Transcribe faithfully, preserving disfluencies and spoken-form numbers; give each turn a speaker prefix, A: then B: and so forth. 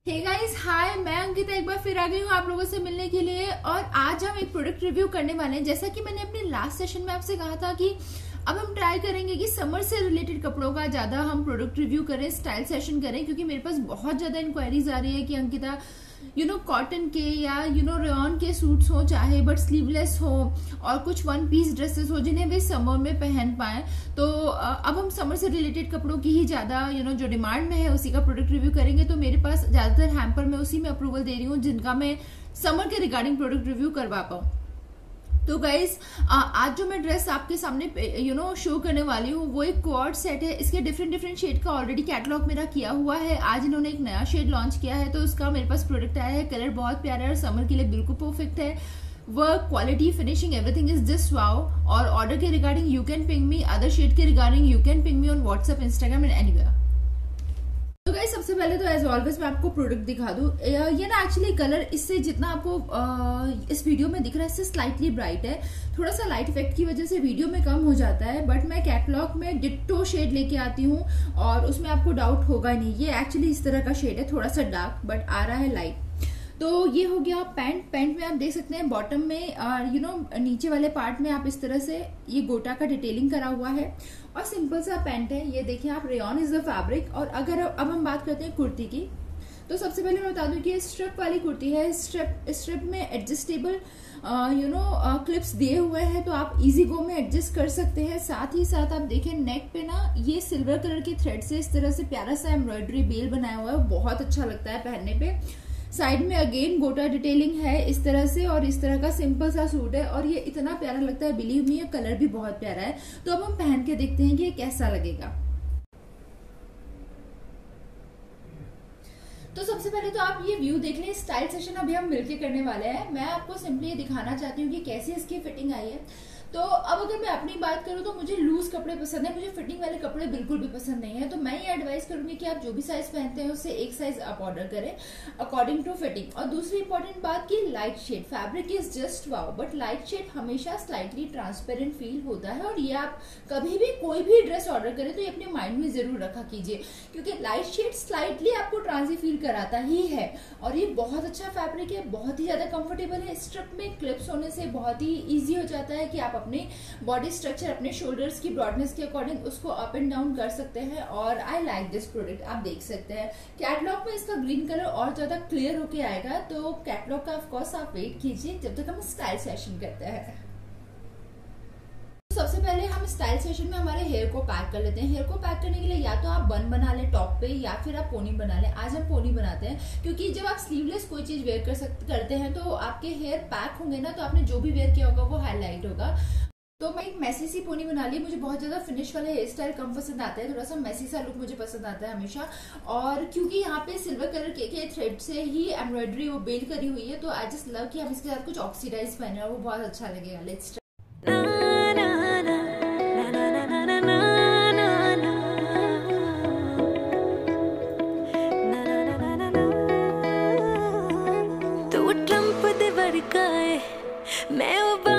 A: Hey guys, हाय। मैं अंकिता एक बार फिर आ गई हूँ आप लोगों से मिलने के लिए। और आज हम एक प्रोडक्ट रिव्यू करने वाले हैं। जैसा कि मैंने अपने लास्ट सेशन में आपसे कहा था कि अब हम ट्राई करेंगे कि समर से रिलेटेड कपड़ों का ज्यादा हम प्रोडक्ट रिव्यू करें, स्टाइल सेशन करें, क्योंकि मेरे पास बहुत ज्यादा इंक्वायरीज आ रही है कि अंकिता यू नो कॉटन के या यू नो रेयॉन के सूट्स हो, चाहे बट स्लीवलेस हो, और कुछ वन पीस ड्रेसेस हो जिन्हें वे समर में पहन पाए। तो अब हम समर से रिलेटेड कपड़ों की ही ज्यादा यू नो जो डिमांड में है उसी का प्रोडक्ट रिव्यू करेंगे। तो मेरे पास ज्यादातर हैम्पर में उसी में अप्रूवल दे रही हूँ जिनका मैं समर के रिगार्डिंग प्रोडक्ट रिव्यू करवा पाऊँ। तो गाइज, आज जो मैं ड्रेस आपके सामने यू नो शो करने वाली हूँ वो एक क्वाड सेट है। इसके डिफरेंट डिफरेंट शेड का ऑलरेडी कैटलॉग मेरा किया हुआ है। आज इन्होंने एक नया शेड लॉन्च किया है तो उसका मेरे पास प्रोडक्ट आया है। कलर बहुत प्यारा है और समर के लिए बिल्कुल परफेक्ट है। Work, quality, finishing, everything is just wow. और ऑर्डर के regarding you can ping me, other shade के regarding you can ping me on WhatsApp, Instagram and anywhere. तो गाइस, सबसे पहले तो एज ऑलवेज मैं आपको प्रोडक्ट दिखा दूं। ये ना एक्चुअली कलर इससे जितना आपको आ, इस वीडियो में दिख रहा है इससे स्लाइटली ब्राइट है। थोड़ा सा लाइट इफेक्ट की वजह से वीडियो में कम हो जाता है, बट मैं कैटलॉग में डिट्टो शेड लेके आती हूँ और उसमें आपको डाउट होगा नहीं। ये एक्चुअली इस तरह का शेड है, थोड़ा सा डार्क बट आ रहा है लाइट। तो ये हो गया पैंट। पैंट में आप देख सकते हैं बॉटम में और यू नो नीचे वाले पार्ट में आप इस तरह से ये गोटा का डिटेलिंग करा हुआ है और सिंपल सा पैंट है। ये देखिए आप, रेयॉन इज द फैब्रिक। और अगर अब हम बात करते हैं कुर्ती की, तो सबसे पहले मैं बता दूं कि ये स्ट्रिप वाली कुर्ती है। स्ट्रिप स्ट्रिप में एडजस्टेबल यू नो क्लिप्स दिए हुए हैं तो आप इजी गो में एडजस्ट कर सकते हैं। साथ ही साथ आप देखें नेक पे ना ये सिल्वर कलर के थ्रेड से इस तरह से प्यारा सा एम्ब्रॉयडरी बेल बनाया हुआ है, बहुत अच्छा लगता है पहनने पे। साइड में अगेन गोटा डिटेलिंग है इस तरह से, और इस तरह का सिंपल सा सूट है और ये इतना प्यारा लगता है, बिलीव मी। ये कलर भी बहुत प्यारा है। तो अब हम पहन के देखते हैं कि ये कैसा लगेगा। तो सबसे पहले तो आप ये व्यू देख लें। स्टाइल सेशन अभी हम मिलके करने वाले हैं। मैं आपको सिंपली ये दिखाना चाहती हूँ कि कैसे इसकी फिटिंग आई है। तो अब अगर मैं अपनी बात करूं तो मुझे लूज कपड़े पसंद है, मुझे फिटिंग वाले कपड़े बिल्कुल भी पसंद नहीं है। तो मैं ये एडवाइस करूंगी कि आप जो भी साइज पहनते हैं उससे एक साइज आप ऑर्डर करें अकॉर्डिंग टू फिटिंग। और दूसरी इंपॉर्टेंट बात की light shade, fabric is just wow, but light shade हमेशा स्लाइटली ट्रांसपेरेंट फील होता है। और ये आप कभी भी कोई भी ड्रेस ऑर्डर करें तो ये अपने माइंड में जरूर रखा कीजिए, क्योंकि लाइट शेड स्लाइटली आपको ट्रांसी फील कराता ही है। और ये बहुत अच्छा फैब्रिक है, बहुत ही ज्यादा कंफर्टेबल है। स्ट्रिप में क्लिप्स होने से बहुत ही ईजी हो जाता है कि आप अपने बॉडी स्ट्रक्चर, अपने शोल्डर्स की ब्रॉडनेस के अकॉर्डिंग उसको अप एंड डाउन कर सकते हैं। और आई लाइक दिस प्रोडक्ट। आप देख सकते हैं कैटलॉग में इसका ग्रीन कलर और ज्यादा क्लियर होके आएगा, तो कैटलॉग का ऑफ कोर्स आप वेट कीजिए जब तक हम स्टाइल सेशन करते हैं। सबसे पहले हम स्टाइल सेशन में हमारे हेयर को पैक कर लेते हैं। हेयर को पैक करने के लिए या तो आप बन बना लें टॉप पे या फिर आप पोनी बना लें। आज हम पोनी बनाते हैं, क्योंकि जब आप स्लीवलेस कोई चीज वेयर कर सकते करते हैं तो आपके हेयर पैक होंगे ना, तो आपने जो भी वेयर किया होगा वो हाईलाइट होगा। तो मैं एक मैसी सी पोनी बना ली। मुझे बहुत ज्यादा फिनिश वाले हेयर स्टाइल कम पसंद आते हैं, थोड़ा सा मैसी सा लुक मुझे पसंद आता है हमेशा। और क्योंकि यहाँ पे सिल्वर कलर के, के थ्रेड से ही एम्ब्रॉयडरी वो बेल करी हुई है, तो आई जस्ट लव कि हम इसके साथ कुछ ऑक्सीडाइज पहने और वो बहुत अच्छा लगेगा। लेट्स
B: मैं